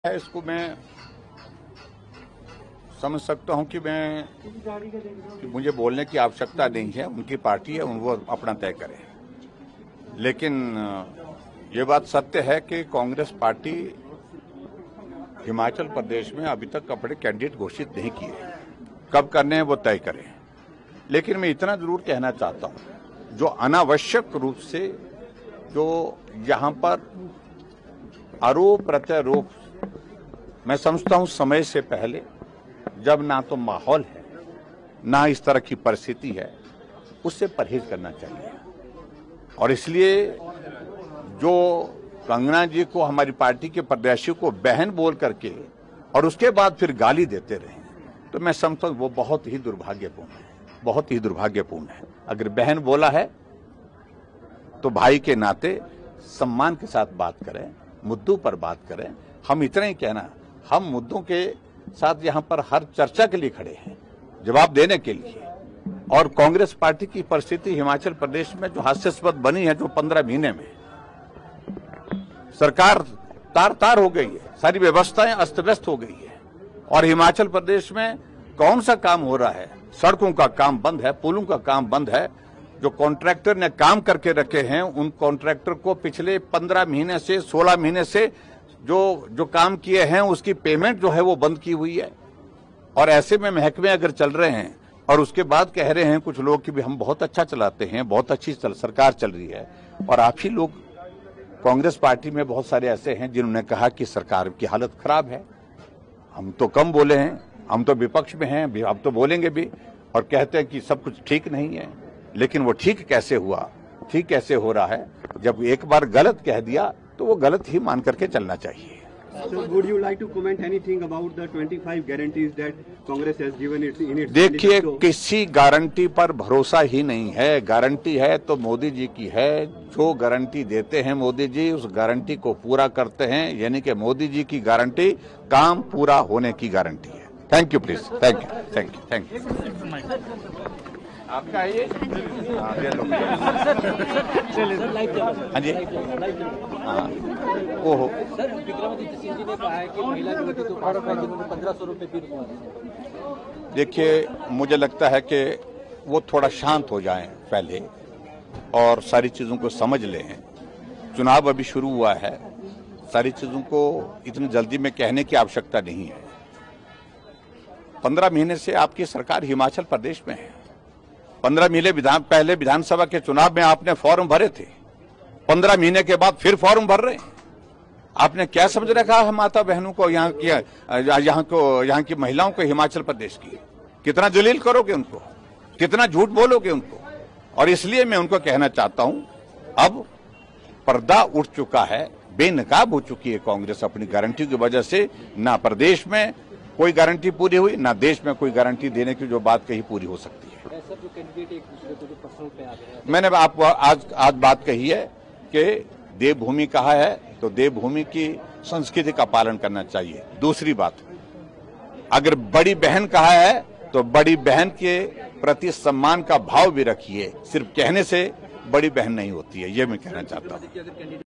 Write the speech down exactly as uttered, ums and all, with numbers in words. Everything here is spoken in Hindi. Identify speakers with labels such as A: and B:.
A: है इसको मैं समझ सकता हूं कि मैं कि मुझे बोलने की आवश्यकता नहीं है। उनकी पार्टी है, वो अपना तय करें। लेकिन ये बात सत्य है कि कांग्रेस पार्टी हिमाचल प्रदेश में अभी तक अपने कैंडिडेट घोषित नहीं किए। कब करने हैं वो तय करें। लेकिन मैं इतना जरूर कहना चाहता हूं, जो अनावश्यक रूप से जो यहां पर आरोप प्रत्यारोप, मैं समझता हूं समय से पहले, जब ना तो माहौल है ना इस तरह की परिस्थिति है, उससे परहेज करना चाहिए। और इसलिए जो कंगना जी को, हमारी पार्टी के प्रत्याशी को बहन बोल करके और उसके बाद फिर गाली देते रहे, तो मैं समझता हूं वो बहुत ही दुर्भाग्यपूर्ण है, बहुत ही दुर्भाग्यपूर्ण है। अगर बहन बोला है तो भाई के नाते सम्मान के साथ बात करें, मुद्दों पर बात करें। हम इतना ही कहना, हम मुद्दों के साथ यहां पर हर चर्चा के लिए खड़े हैं, जवाब देने के लिए। और कांग्रेस पार्टी की परिस्थिति हिमाचल प्रदेश में जो हास्यास्पद बनी है, जो पंद्रह महीने में सरकार तार तार हो गई है, सारी व्यवस्थाएं अस्त व्यस्त हो गई है। और हिमाचल प्रदेश में कौन सा काम हो रहा है? सड़कों का काम बंद है, पुलों का काम बंद है। जो कॉन्ट्रैक्टर ने काम करके रखे हैं, उन कॉन्ट्रैक्टर को पिछले पंद्रह महीने से सोलह महीने से जो जो काम किए हैं उसकी पेमेंट जो है वो बंद की हुई है। और ऐसे में महकमे अगर चल रहे हैं और उसके बाद कह रहे हैं कुछ लोग कि भी हम बहुत अच्छा चलाते हैं, बहुत अच्छी चल, सरकार चल रही है। और आप ही लोग कांग्रेस पार्टी में बहुत सारे ऐसे हैं जिन्होंने कहा कि सरकार की हालत खराब है। हम तो कम बोले हैं, हम तो विपक्ष में हैं, अब तो बोलेंगे भी, और कहते हैं कि सब कुछ ठीक नहीं है। लेकिन वो ठीक कैसे हुआ, ठीक कैसे हो रहा है? जब एक बार गलत कह दिया तो वो गलत ही मान करके चलना चाहिए।
B: So would you like to comment anything about the twenty-five guarantees that Congress has given it in its?
A: देखिए, किसी गारंटी पर भरोसा ही नहीं है। गारंटी है तो मोदी जी की है। जो गारंटी देते हैं मोदी जी, उस गारंटी को पूरा करते हैं। यानी कि मोदी जी की गारंटी काम पूरा होने की गारंटी है। Thank you please, thank you, thank you, thank you. आपका आइए। हाँ जी, हाँ, ओहो, देखिए, मुझे लगता है कि वो थोड़ा शांत हो जाएं पहले और सारी चीजों को समझ लें। चुनाव अभी शुरू हुआ है, सारी चीजों को इतनी जल्दी में कहने की आवश्यकता नहीं है। पंद्रह महीने से आपकी सरकार हिमाचल प्रदेश में है। पंद्रह महीने विधान पहले विधानसभा के चुनाव में आपने फॉर्म भरे थे, पंद्रह महीने के बाद फिर फॉर्म भर रहे हैं। आपने क्या समझ रखा है माता बहनों को, यहाँ की यहाँ को यहाँ की महिलाओं को हिमाचल प्रदेश की? कितना जलील करोगे उनको, कितना झूठ बोलोगे उनको? और इसलिए मैं उनको कहना चाहता हूं, अब पर्दा उठ चुका है, बेनकाब हो चुकी है कांग्रेस अपनी गारंटी की वजह से। ना प्रदेश में कोई गारंटी पूरी हुई, ना देश में कोई गारंटी देने की जो बात कही पूरी हो सकती है।
B: जो कैंडिडेट एक दूसरे को जो पर्सनल पे आ गए हैं,
A: मैंने आपको आज आज बात कही है कि देवभूमि कहा है तो देवभूमि की संस्कृति का पालन करना चाहिए। दूसरी बात, अगर बड़ी बहन कहा है तो बड़ी बहन के प्रति सम्मान का भाव भी रखिए। सिर्फ कहने से बड़ी बहन नहीं होती है, ये मैं कहना चाहता हूँ।